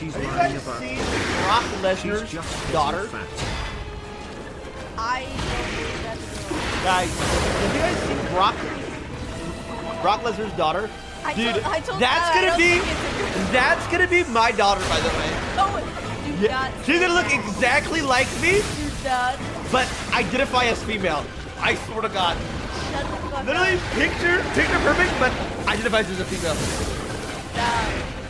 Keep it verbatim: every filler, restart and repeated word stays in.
she's Have you lying guys about. seen Brock She's Lesnar's just daughter? fat. I don't believe that's real. Guys, have you guys seen Brock Brock Lesnar's daughter? I Dude, told, I told that's Tyler, I gonna don't be think it's a- that's gonna be my daughter, by the way. Oh, do Yeah, not she's say gonna look that. exactly like me, Do not. but identify as female. I swear to God. Shut the fuck Literally up. picture picture perfect, but identifies as a female. Nah.